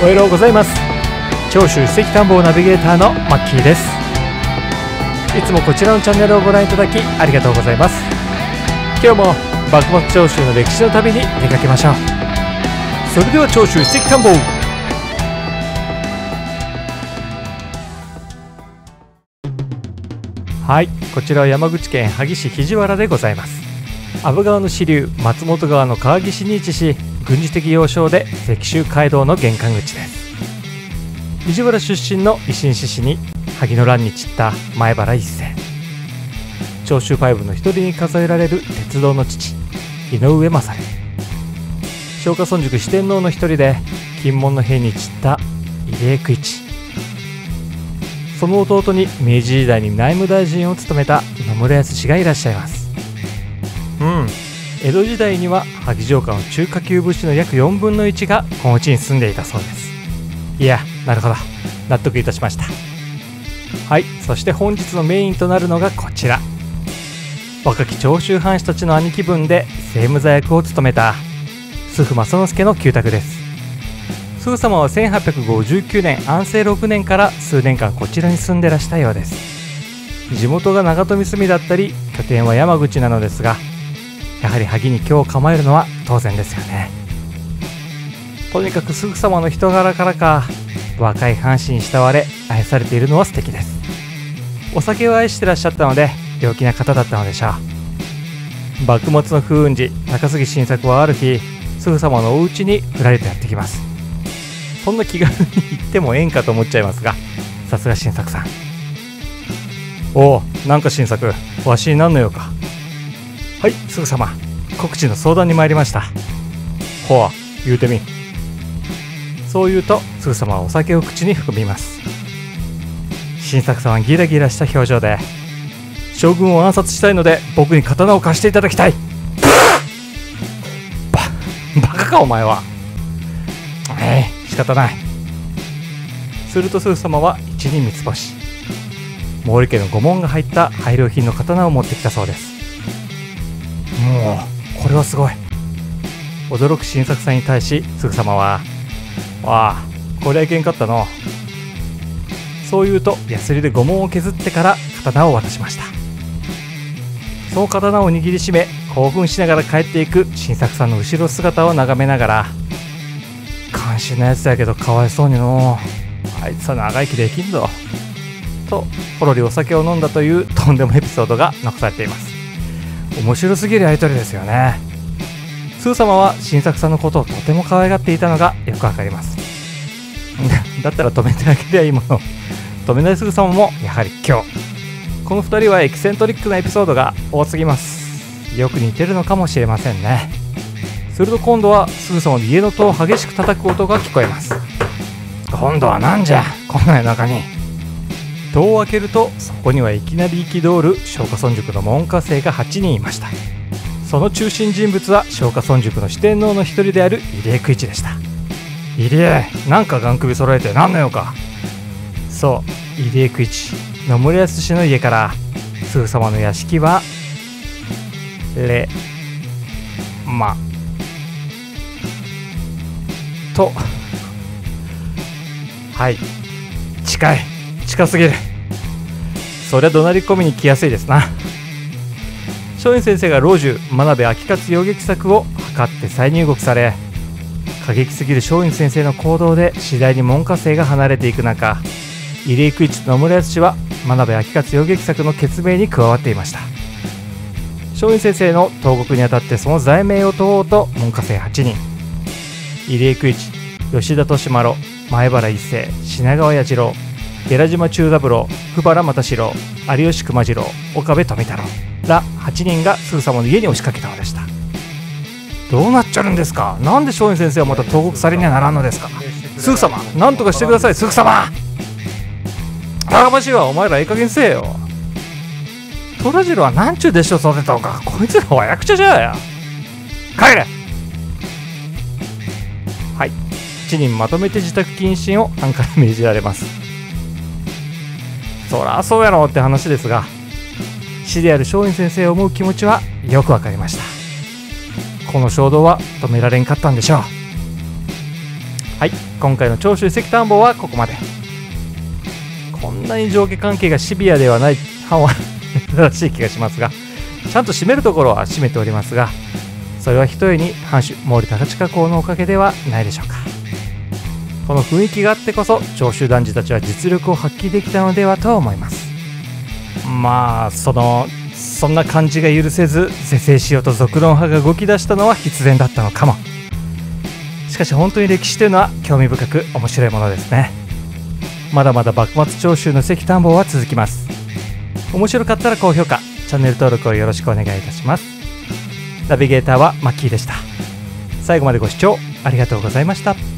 おはようございます。長州史跡探訪ナビゲーターのマッキーです。いつもこちらのチャンネルをご覧いただきありがとうございます。今日も幕末長州の歴史の旅に出かけましょう。それでは長州史跡探訪。はい、こちらは山口県萩市肘原でございます。阿武川の支流松本川の川岸に位置し、軍事的要衝で石州街道の玄関口です。肘原出身の維新志士に萩の乱に散った前原一世、長州5の一人に数えられる鉄道の父井上勝、松下村塾四天王の一人で金門の兵に散った入江久一、その弟に明治時代に内務大臣を務めた野村康氏がいらっしゃいます。江戸時代には萩城下の中下級武士の約4分の1がこの地に住んでいたそうです。いや、なるほど、納得いたしました。はい、そして本日のメインとなるのがこちら、若き長州藩士たちの兄貴分で政務座役を務めた須府正之助の旧宅です。須府様は1859年安政6年から数年間こちらに住んでらしたようです。地元が長富住だったり拠点は山口なのですが、やはり萩に居を構えるのは当然ですよね。とにかく須府様の人柄からか、若い藩士に慕われ愛されているのは素敵です。お酒を愛してらっしゃったので陽気な方だったのでしょう。幕末の風雲児高杉晋作はある日、須府様のお家にふらりとやってきます。そんな気軽に行ってもええんかと思っちゃいますが、さすが晋作さん。おお、なんか晋作、わしになんのよか。はい、須府様、告知の相談に参りました。ほう、言うてみ。そう言うと須府様はお酒を口に含みます。晋作さんはギラギラした表情で、将軍を暗殺したいので僕に刀を貸していただきたい。バカかお前は。仕方ない。すると須府様は一人三つ星、毛利家の御紋が入った配料品の刀を持ってきたそうです。もうこれはすごい。驚く晋作さんに対し須府様は、わあ、こりゃいけんかったの。そう言うとヤスリで御紋を削ってから刀を渡しました。その刀を握りしめ興奮しながら帰っていく晋作さんの後ろ姿を眺めながら、感心なやつだけどかわいそうにの、あいつは長生きできんぞとほろりお酒を飲んだというとんでもエピソードが残されています。面白すぎるやり取りですよね。須府様は晋作さんのことをとても可愛がっていたのがよくわかります。だったら止めてあげりゃいいもの。止めない須府様もやはり今日、この2人はエキセントリックなエピソードが多すぎます。よく似てるのかもしれませんね。すると今度は須府様の家の戸を激しく叩く音が聞こえます。今度はなんじゃ、こんな夜中に。戸を開けるとそこにはいきなり憤る松下村塾の門下生が8人いました。その中心人物は松下村塾の四天王の一人である入江久一でした。入江、なんかガン首揃えてなんのよか。そう、入江久一、野村康氏の家から須府様の屋敷はと、はい、近すぎる。そりゃ怒鳴り込みに来やすいですな。松陰先生が老中真鍋昭勝遊撃策を図って再入国され、過激すぎる松陰先生の行動で次第に門下生が離れていく中、入江久一と野村康氏は真鍋昭勝遊撃策の決命に加わっていました。松陰先生の投獄にあたってその罪名を問おうと門下生8人、入江久一、吉田利麿、前原一世、品川彌次郎、寺島忠三郎、久原又四郎、有吉熊次郎、岡部富太郎ら8人が須府様の家に押しかけたのでした。どうなっちゃるんですか。なんで松陰先生はまた投獄されにはならんのですか。須府様、なんとかしてください。須府様、バカバシいわ、お前らいい加減せえよ。虎次郎はなんちゅう弟子を育てたのか。こいつらは役者じゃや。帰れ。はい、7人まとめて自宅謹慎を藩から命じられます。そらそうやろって話ですが、師である松陰先生を思う気持ちはよくわかりました。この衝動は止められんかったんでしょう。 はい、今回の長州関探訪はここまで。こんなに上下関係がシビアではない藩は珍しい気がしますが、ちゃんと締めるところは締めておりますが、それはひとえに藩主毛利高親公のおかげではないでしょうか。この雰囲気があってこそ長州男児たちは実力を発揮できたのではと思います。まあそんな感じが許せず是正しようと俗論派が動き出したのは必然だったのかも。しかし本当に歴史というのは興味深く面白いものですね。まだまだ幕末長州の関探訪は続きます。面白かったら高評価、チャンネル登録をよろしくお願いいたします。ナビゲーターはマッキーでした。最後までご視聴ありがとうございました。